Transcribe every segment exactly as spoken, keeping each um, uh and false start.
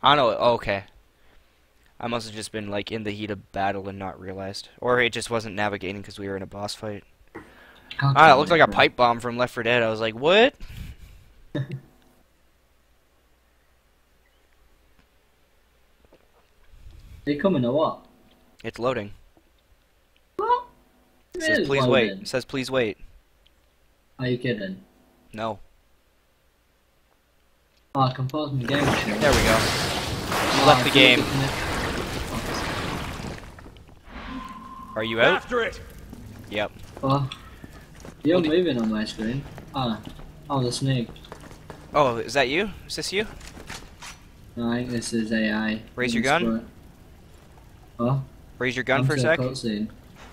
I don't know. Oh, okay. I must have just been like in the heat of battle and not realized, or it just wasn't navigating because we were in a boss fight. Ah, it looked like a pipe bomb from Left four Dead. I was like, what? Are you coming or what? It's loading. What? It says please loading. wait. It says please wait. Are you kidding? No. Oh, I can pause my game. Sure. There we go. Oh, Left the game. It. Are you out? After it. Oh, Yep. you're What moving on my screen. Ah, oh, the snake. Oh, is that you? Is this you? No, I think this is A I. Raise your gun. Oh. Raise your gun I'm for a so sec. cutscene.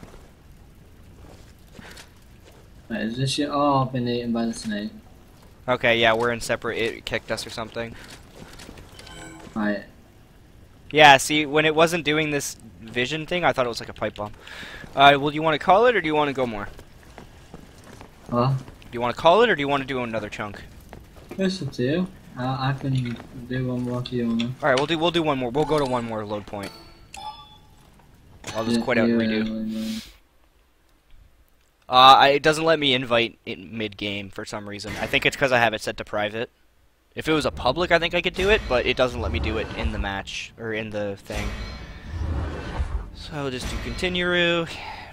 Wait, is this your? Oh, I've been eaten by the snake. Okay, yeah, we're in separate. It kicked us or something. Right. Yeah, see, when it wasn't doing this vision thing, I thought it was like a pipe bomb. Uh, well, do you want to call it or do you want to go more? What? Do you want to call it or do you want to do another chunk? It's up to you. I, I can do one more if you wanna. All right, we'll do we'll do one more. We'll go to one more load point. I'll just Yeah, quit out and yeah, redo. yeah, yeah. Uh, I, it doesn't let me invite in mid-game for some reason. I think it's because I have it set to private. If it was a public, I think I could do it, but it doesn't let me do it in the match, or in the thing. So I'll just do continue.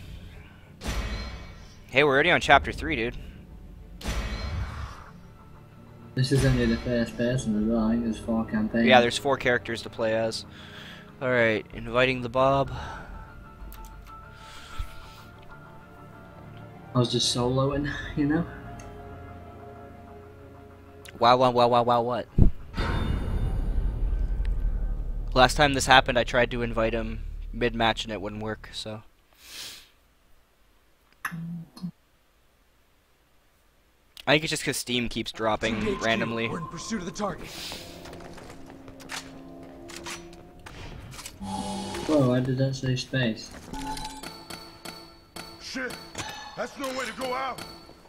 Hey, we're already on chapter three, dude. This is only the first person as well. I think there's four campaigns. Yeah, there's four characters to play as. Alright, inviting the Bob. I was just soloing, you know? Wow, wow, wow, wow, wow, what? Last time this happened, I tried to invite him mid-match and it wouldn't work, so. I think it's just because Steam keeps dropping randomly. We're in pursuit of the target. Whoa, why did that say space? Shit, that's no way to go out.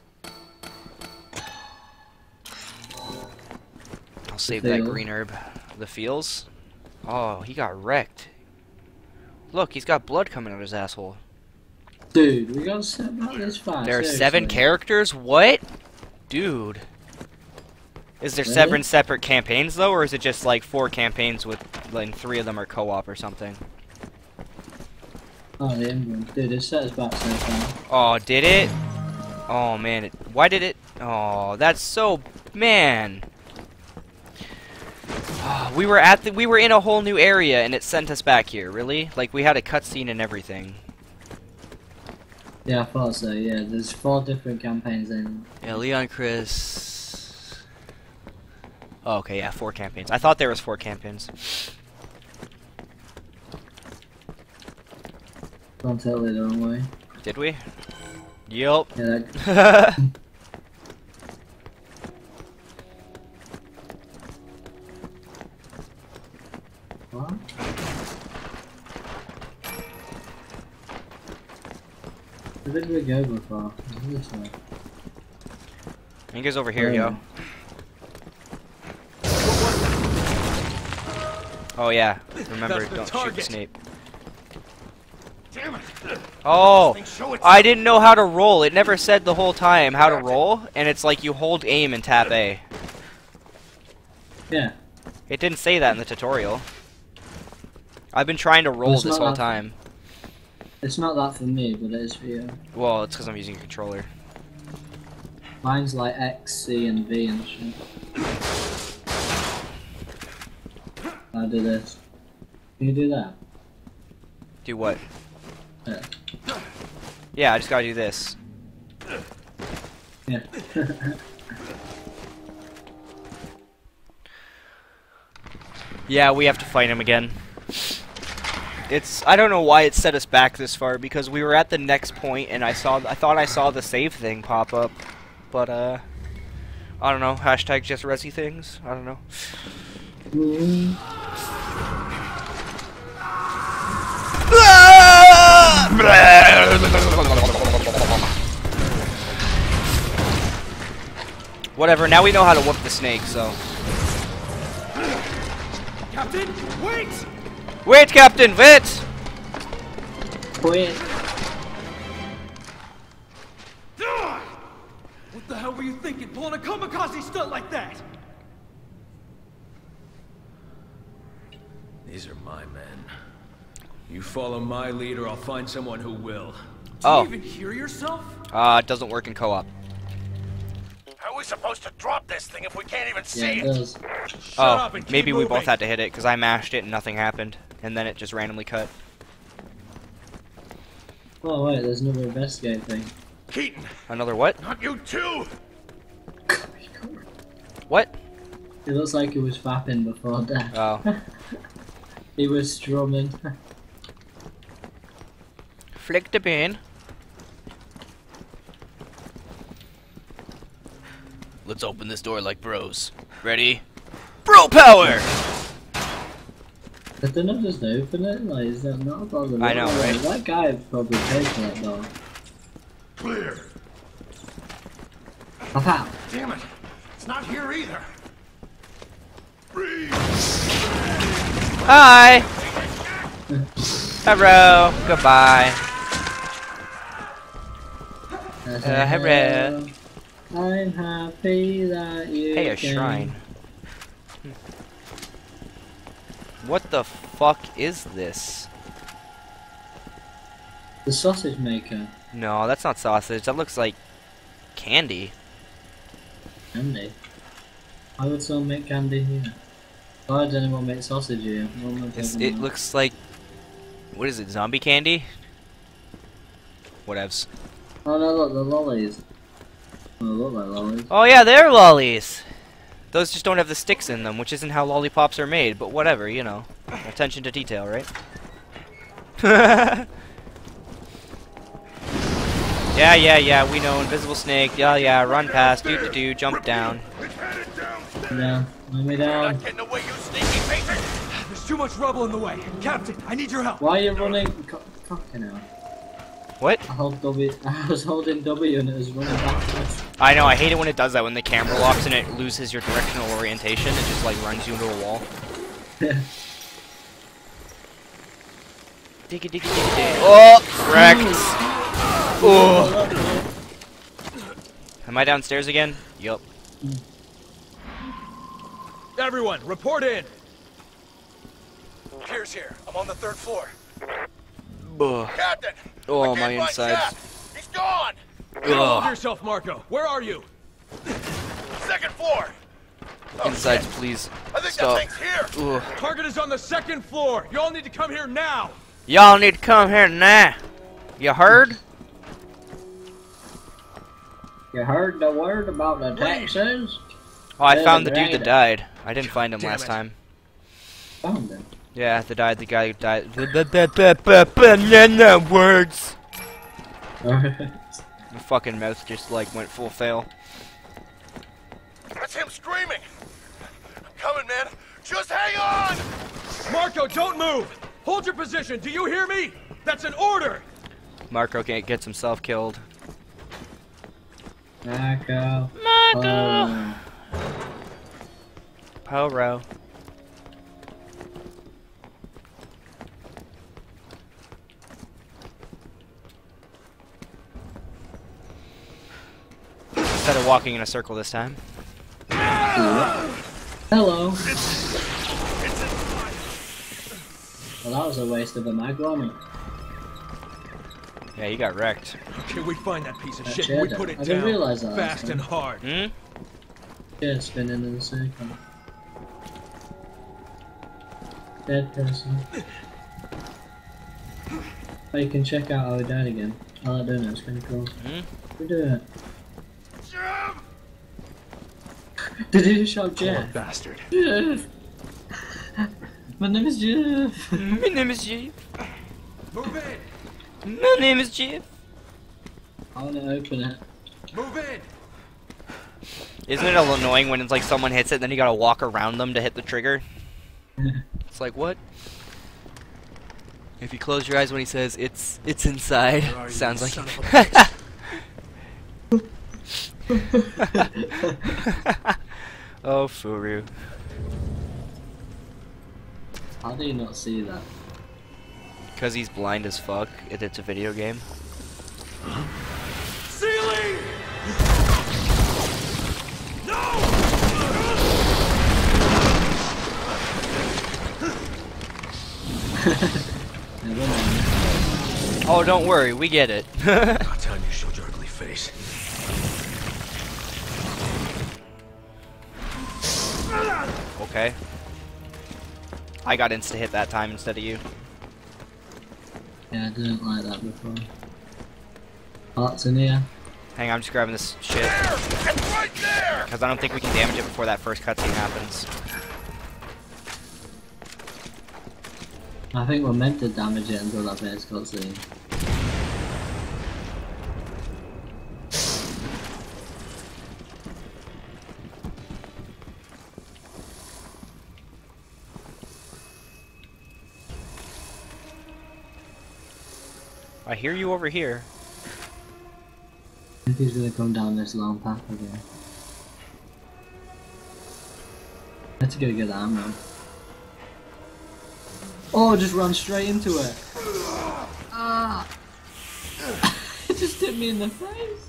I'll save The that field. green herb. The feels? Oh, he got wrecked. Look, he's got blood coming out of his asshole. Dude, we gotta set about this fast. There are seriously. seven characters? What? Dude. Is there Really? seven separate campaigns, though, or is it just, like, four campaigns with, like, three of them are co-op or something? Oh, the emblem. Dude, it set us back so far. Oh, did it? Oh, man. It, why did it? Oh, that's so... Man. Oh, we were at the... We were in a whole new area, and it sent us back here. Really? Like, we had a cutscene and everything. Yeah, I thought so, yeah. There's four different campaigns in. Yeah, Leon, Chris... Oh, okay, yeah, four campaigns. I thought there was four campaigns. Gone totally the wrong way. Did we? Yup. Yeah, that... What? Where did we go before? This way. I think it's over here, Oh. yo. Oh yeah, remember, That's the don't shoot target. the Snape. Damn it. Oh, Thing show itself. I didn't know how to roll. It never said the whole time how to roll, and it's like you hold aim and tap A. Yeah. It didn't say that in the tutorial. I've been trying to roll It's this not whole that- time. It's not that for me, but it is for you. Well, it's because I'm using a controller. Mine's like X, C, and V and shit. I do this. Can you do that? Do what? Yeah. Yeah, I just gotta do this. Yeah. Yeah, we have to fight him again. It's I don't know why it set us back this far because we were at the next point and I saw I thought I saw the save thing pop up, but uh, I don't know. Hashtag just resi things. I don't know. Mm. Whatever. Now we know how to whoop the snake. So Captain, wait! Wait, Captain, wait! Wait. What the hell were you thinking, pulling a kamikaze stunt like that? These are my men. You follow my lead or I'll find someone who will. Do Oh. you even hear yourself? Uh, it doesn't work in co-op. How are we supposed to drop this thing if we can't even Yeah, see it it? does. Shut Oh, up and keep maybe we moving. both had to hit it, because I mashed it and nothing happened. And then it just randomly cut. Oh wait, there's another investigate thing. Keaton, Another what? not you too! What? It looks like he was fapping before death. Oh. He was strumming. Flick the bin. Let's open this door like bros. Ready? Bro power! Did they not just open it? Like, is that not about the I know, door? right? That guy probably paid for that door. Clear. Pop out. Damn it, it's not here either. Breathe. Hi! Hello! Goodbye. Uh, hello. I'm happy that you Hey, a came. shrine. What the fuck is this? The sausage maker. No, that's not sausage. That looks like candy. Candy. Why would someone make candy here? Why does anyone make sausage here? What am I It's, talking it about? looks like... What is it? Zombie candy? Whatevs. Oh no, look, the lollies. Oh, they look like lollies. Oh yeah, they're lollies! Those just don't have the sticks in them, which isn't how lollipops are made, but whatever, you know. Attention to detail, right? Yeah, yeah, yeah, we know. Invisible snake. Yeah, yeah, run past. Do do do. Jump down. It's headed down. Down. Let me down. Not getting away, you sneaky bastard! There's too much rubble in the way. Captain, I need your help. Why are you running? Co Fucking hell. What? I hold W. I was holding W and it was running backwards. I know, I hate it when it does that, when the camera locks and it loses your directional orientation. It just, like, runs you into a wall. Diggy diggy diggy diggy. Oh! Wrecked! Oh! Am I downstairs again? Yup. Everyone, report in. Pierce here. I'm on the third floor. Ugh. Captain! Oh, I can't my find insides. Jeff. He's gone! Hold Ugh. yourself, Marco. Where are you? Second floor! Oh, Insides, shit. please. I think Stop. that thing's here! Ugh. Target is on the second floor. You all need to come here now. Y'all need to come here now. You heard? You heard the word about the Texans? Oh, I There's found a the dude that dragon. died. I didn't find him Damn last it. time. Found him. Yeah, the died. The guy who died. Banana words. Alright. My fucking mouth just like went full fail. That's him screaming! I'm coming, man! Just hang on! Marco, don't move. Hold your position. Do you hear me? That's an order. Marco can't gets himself killed. Marco. Marco. Oh. Poro. Instead of walking in a circle this time. Hello. Well, that was a waste of a mag, wasn't it? Yeah, you got wrecked. Okay, we find that piece of That shit. chair We down. put it I didn't down. realise that last Fast time. and hard. Hmm? Yeah, spinning in a circle. Dead person. Oh, you can check out how he died again. I like doing it, it's kind of cool. Hmm? We do it. Jeff! Did he just shout Jeff? Bastard. Jeff! My name is Jeff! My name is Jeff. Move in. My name is Jeff. I wanna open it. Move in. Isn't it a little annoying when it's like someone hits it, then you gotta walk around them to hit the trigger? It's like, what? If you close your eyes when he says it's it's inside, Where are you, sounds you like. son of a Oh, Furu. How do you not see that? Because he's blind as fuck, and it's a video game. Ceiling! No! Never mind. Oh, don't worry, we get it. About time you showed your ugly face. Okay. I got insta hit that time instead of you. Yeah, I didn't like that before. Parts in here. Hang on, I'm just grabbing this shit. It's right there! Because I don't think we can damage it before that first cutscene happens. I think we're meant to damage it until that first cutscene. I hear you over here. I think he's gonna come down this long path again. Let's go get the ammo. Oh, just run straight into it. Ah! It just hit me in the face.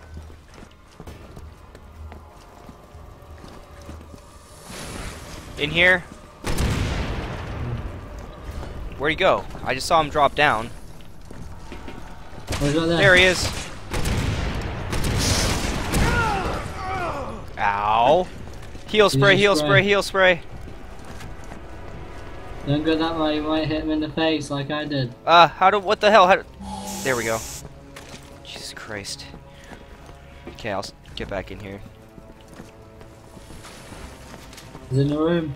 In here? Where'd he go? I just saw him drop down. Where's that there? There he is. Ow. Heal spray, heal spray. spray, heal spray. Don't go that way, you might hit him in the face like I did. Uh, how do, what the hell? How do, there we go. Jesus Christ. Okay, I'll s- get back in here. He's in the room.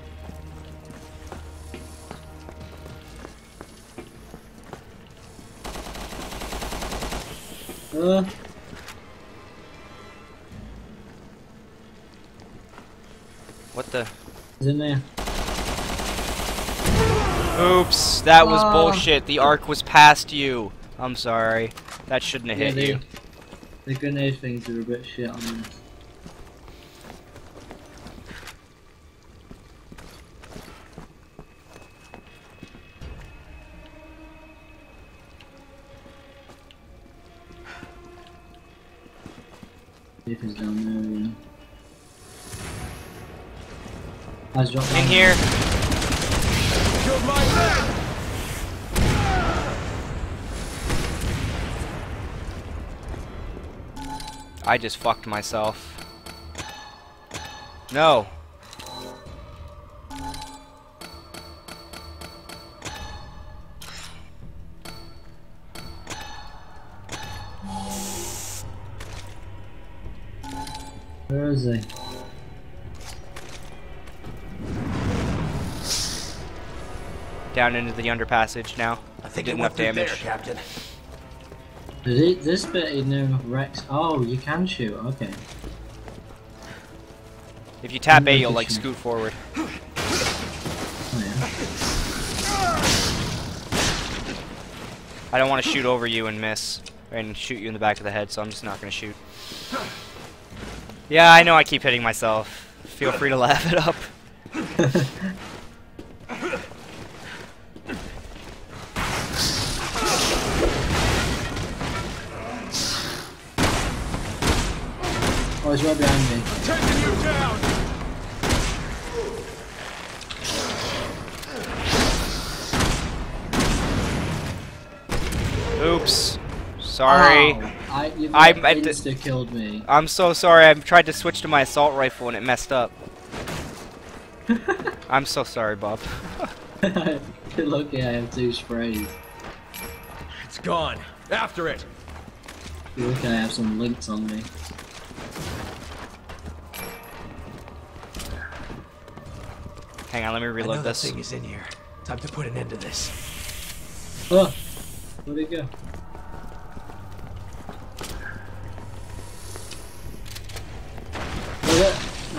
Uh, What the? he's in there. Oops, that was Ah. bullshit. The arc was past you. I'm sorry. That shouldn't have Yeah, hit they- you. The grenade things are a bit shit on this. See if he's down there again. Let's drop down. In here. Killed my man! I just fucked myself. No. Where is he? Down into the underpassage now. I think Did it enough went through damage. there, Captain. Did it, this bit he knew Rex. Oh, you can shoot. Okay. If you tap A, I'm you'll like fishing. scoot forward. Oh yeah. I don't want to shoot over you and miss. And shoot you in the back of the head, so I'm just not going to shoot. Yeah, I know I keep hitting myself. Feel free to laugh it up. Oh, he's right behind me. Taking you down! Oops. Sorry. Ow. I, you I I meant to- insta killed me. I'm so sorry. I tried to switch to my assault rifle and it messed up. I'm so sorry, Bob. You're lucky I have two sprays. It's gone. After it! You're lucky I have some links on me. Hang on, let me I know reload that this. thing is in here. Time to put an end to this. Oh! Where'd it go? Where'd it?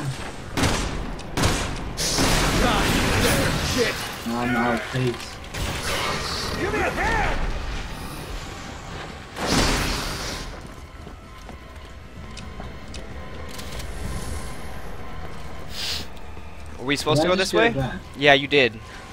God damn shit! I'm out, please. Give me a hand! Were we supposed Did to I go just this way? go back? Yeah, you did.